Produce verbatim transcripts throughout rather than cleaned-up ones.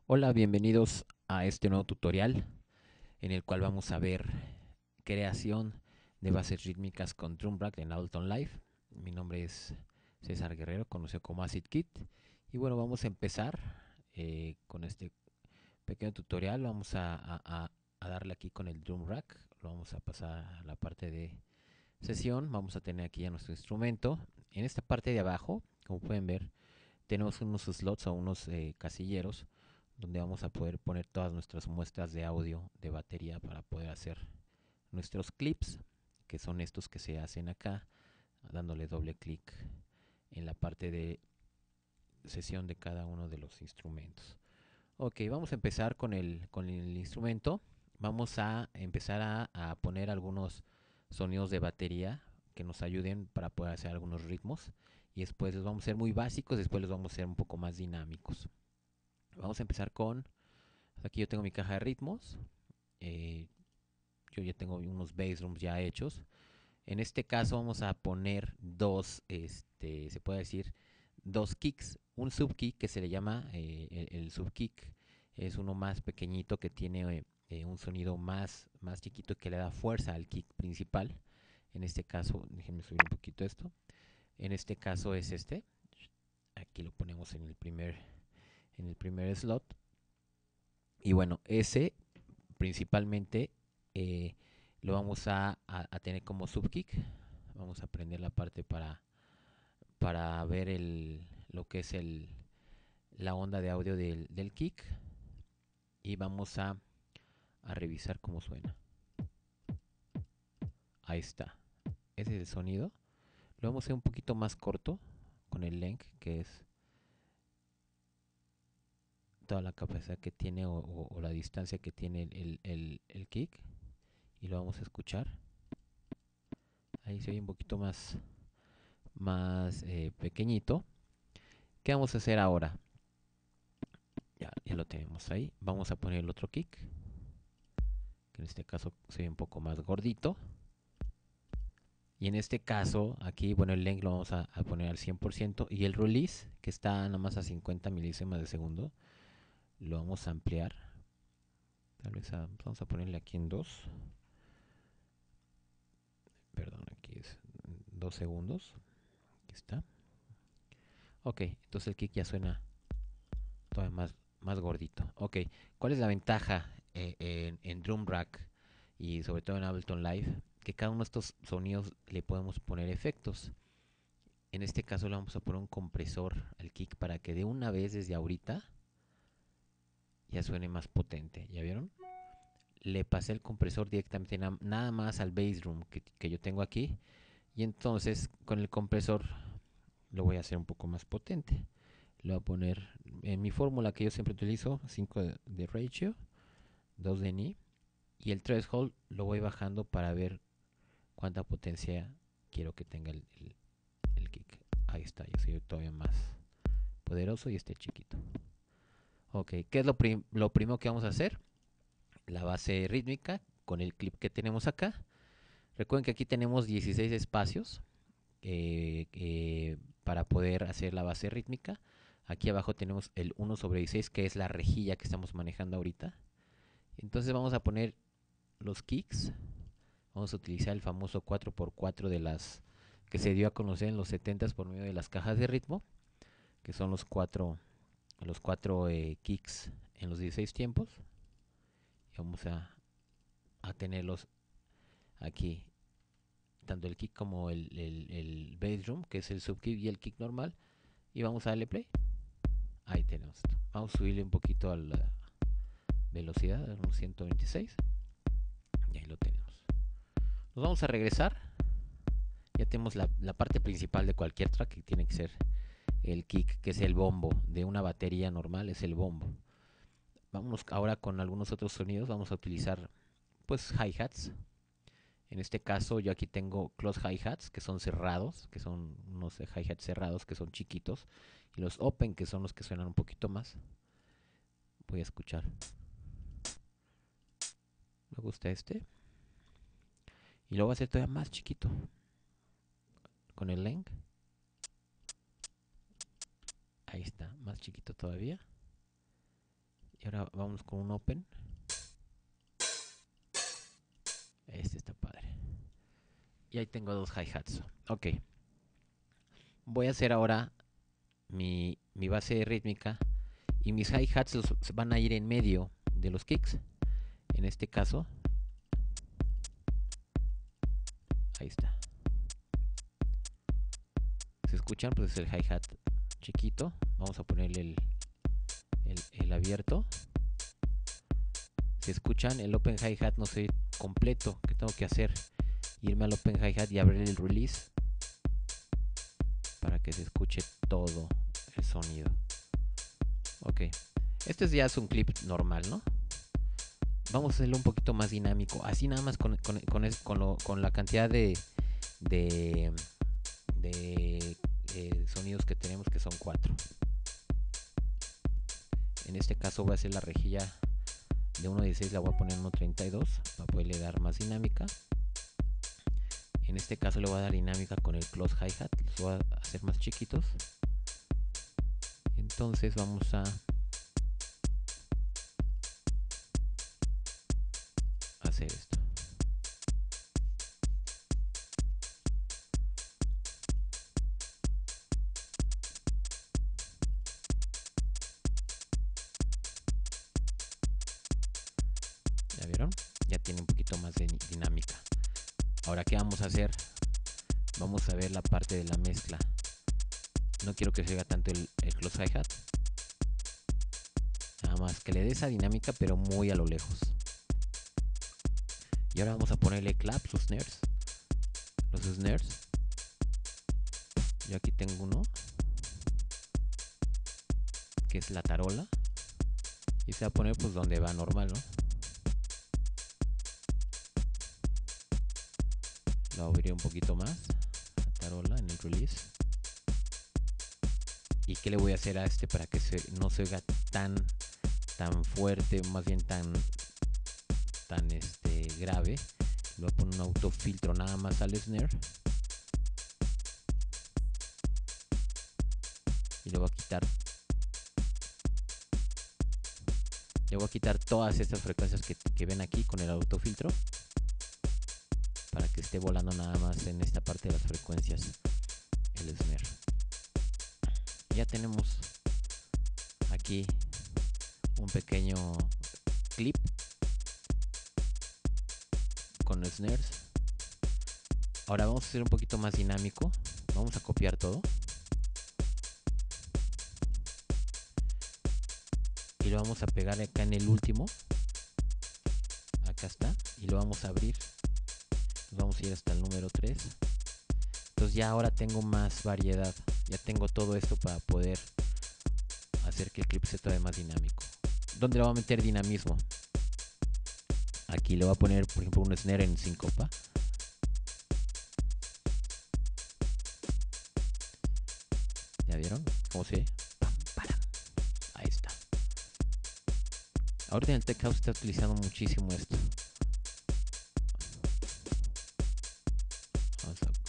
Hola, bienvenidos a este nuevo tutorial en el cual vamos a ver creación de bases rítmicas con Drum Rack en Ableton Live. Mi nombre es César Guerrero, conocido como Acid Kit. Y bueno, vamos a empezar eh, con este pequeño tutorial. Vamos a, a- a- a darle aquí con el Drum Rack. Lo vamos a pasar a la parte de sesión. Vamos a tener aquí ya nuestro instrumento. En esta parte de abajo, como pueden ver, tenemos unos slots o unos eh, casilleros donde vamos a poder poner todas nuestras muestras de audio de batería para poder hacer nuestros clips, que son estos que se hacen acá, dándole doble clic en la parte de sesión de cada uno de los instrumentos. Ok, vamos a empezar con el, con el instrumento. Vamos a empezar a, a poner algunos sonidos de batería que nos ayuden para poder hacer algunos ritmos. Y después los vamos a ser muy básicos, después los vamos a ser un poco más dinámicos. Vamos a empezar con, aquí yo tengo mi caja de ritmos. Eh, yo ya tengo unos bass drums ya hechos. En este caso vamos a poner dos, este, se puede decir, dos kicks. Un subkick que se le llama eh, el, el subkick. Es uno más pequeñito que tiene eh, un sonido más, más chiquito que le da fuerza al kick principal. En este caso, déjenme subir un poquito esto. En este caso es este. Aquí lo ponemos en el primer, en el primer slot. Y bueno, ese principalmente eh, lo vamos a, a, a, tener como subkick. Vamos a aprender la parte para, para ver el, lo que es el, la onda de audio del, del kick. Y vamos a, a revisar cómo suena. Ahí está. Ese es el sonido. Lo vamos a hacer un poquito más corto con el length, que es toda la capacidad que tiene o, o, o la distancia que tiene el, el, el kick. Y lo vamos a escuchar. Ahí se oye un poquito más, más eh, pequeñito. ¿Qué vamos a hacer ahora? Ya, ya lo tenemos ahí. Vamos a poner el otro kick, que en este caso se ve un poco más gordito. Y en este caso, aquí, bueno, el length lo vamos a, a poner al cien por ciento. Y el release, que está nada más a cincuenta milésimas de segundo, lo vamos a ampliar. Tal vez a, vamos a ponerle aquí en dos. Perdón, aquí es dos segundos. Aquí está. Ok, entonces el kick ya suena todavía más, más gordito. Ok, ¿cuál es la ventaja eh, en, en Drum Rack y sobre todo en Ableton Live? Que cada uno de estos sonidos le podemos poner efectos. En este caso le vamos a poner un compresor al kick para que de una vez desde ahorita ya suene más potente. ¿Ya vieron? Le pasé el compresor directamente na nada más al bass drum que, que yo tengo aquí. Y entonces con el compresor lo voy a hacer un poco más potente. Le voy a poner en mi fórmula que yo siempre utilizo, cinco de, de ratio, dos de ni. Y el threshold lo voy bajando para ver cuánta potencia quiero que tenga el, el, el kick. Ahí está, yo soy todavía más poderoso y este chiquito. Ok, ¿qué es lo, prim lo primero que vamos a hacer? La base rítmica con el clip que tenemos acá. Recuerden que aquí tenemos dieciséis espacios eh, eh, para poder hacer la base rítmica. Aquí abajo tenemos el uno sobre dieciséis, que es la rejilla que estamos manejando ahorita. Entonces vamos a poner los kicks. Vamos a utilizar el famoso cuatro por cuatro de las que se dio a conocer en los setentas por medio de las cajas de ritmo, que son los cuatro, los cuatro eh, kicks en los dieciséis tiempos. Y vamos a, a tenerlos aquí, tanto el kick como el, el, el bass drum, que es el subkick y el kick normal. Y vamos a darle play. Ahí tenemos esto. Vamos a subirle un poquito a la velocidad, a unos ciento veintiséis. Y ahí lo tenemos. Nos vamos a regresar. Ya tenemos la, la parte principal de cualquier track, que tiene que ser el kick, que es el bombo de una batería normal, es el bombo. Vamos ahora con algunos otros sonidos. Vamos a utilizar pues hi-hats. En este caso yo aquí tengo close hi-hats, que son cerrados, que son unos hi-hats cerrados, que son chiquitos. Y los open, que son los que suenan un poquito más. Voy a escuchar. Me gusta este. Y lo voy a hacer todavía más chiquito. Con el length. Ahí está, más chiquito todavía. Y ahora vamos con un open. Este está padre. Y ahí tengo dos hi-hats. Ok. Voy a hacer ahora mi, mi base rítmica. Y mis hi-hats van a ir en medio de los kicks. En este caso. Ahí está. ¿Se escuchan? Pues es el hi-hat chiquito. Vamos a ponerle el, el, el abierto. Si escuchan, el open hi-hat no se completo. ¿Qué tengo que hacer? Irme al open hi-hat y abrir el release para que se escuche todo el sonido. Ok, este ya es un clip normal, ¿no? Vamos a hacerlo un poquito más dinámico, así nada más con, con, con, con, lo, con la cantidad de, de, de eh, sonidos que tenemos, que son cuatro. En este caso voy a hacer la rejilla de uno dieciséis, la voy a poner en uno treinta y dos para poderle dar más dinámica. En este caso le voy a dar dinámica con el close hi-hat, los voy a hacer más chiquitos. Entonces vamos a hacer esto. ¿Ya vieron? Ya tiene un poquito más de dinámica. Ahora, ¿qué vamos a hacer? Vamos a ver la parte de la mezcla. No quiero que se oiga tanto el, el close hi-hat. Nada más que le dé esa dinámica, pero muy a lo lejos. Y ahora vamos a ponerle claps o snares. Los snares. Yo aquí tengo uno, que es la tarola. Y se va a poner pues donde va normal, ¿no? La abriré un poquito más. La tarola en el release. ¿Y qué le voy a hacer a este para que se, no se oiga tan, tan fuerte, más bien tan, tan este, grave? Le voy a poner un autofiltro nada más al snare. Y le voy a quitar. Le voy a quitar todas estas frecuencias que, que ven aquí con el autofiltro. Para que esté volando nada más en esta parte de las frecuencias el snare. Ya tenemos aquí un pequeño clip con los snares. Ahora vamos a hacer un poquito más dinámico. Vamos a copiar todo y lo vamos a pegar acá en el último. Acá está. Y lo vamos a abrir. Nos vamos a ir hasta el número tres. Entonces ya ahora tengo más variedad. Ya tengo todo esto para poder hacer que el clip sea todavía más dinámico. ¿Dónde le voy a meter dinamismo? Aquí le voy a poner, por ejemplo, un snare en síncopa. ¿Ya vieron? ¿Cómo se ve? Pam, para. Ahí está. Ahorita en el Tech House está utilizando muchísimo esto. Vamos a...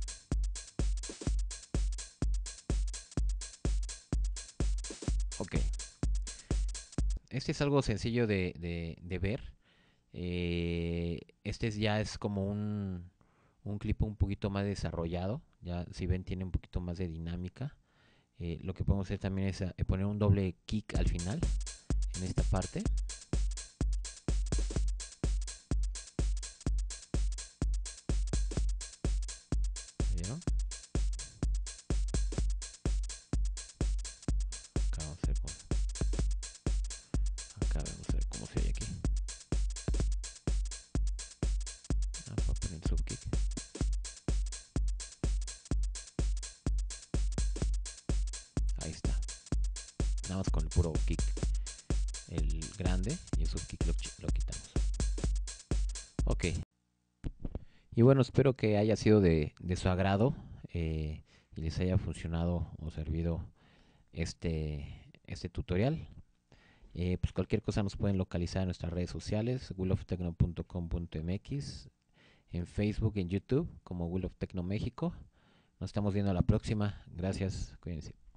Ok. Este es algo sencillo de, de, de ver. Eh, este es, ya es como un, un clip un poquito más desarrollado. Ya si ven tiene un poquito más de dinámica. Eh, lo que podemos hacer también es a, poner un doble kick al final en esta parte. ¿Vieron? Acá vamos a ver cómo, acá vamos a ver cómo se ve aquí. Vamos a poner el sub kick. Ahí está. Nada más con el puro kick, el grande, y el sub kick lo, lo quitamos. Ok. Y bueno, espero que haya sido de, de su agrado eh, y les haya funcionado o servido este, este tutorial. Eh, pues cualquier cosa nos pueden localizar en nuestras redes sociales, will of techno punto com punto m x, en Facebook, en YouTube como Will of Techno México. Nos estamos viendo a la próxima. Gracias, cuídense.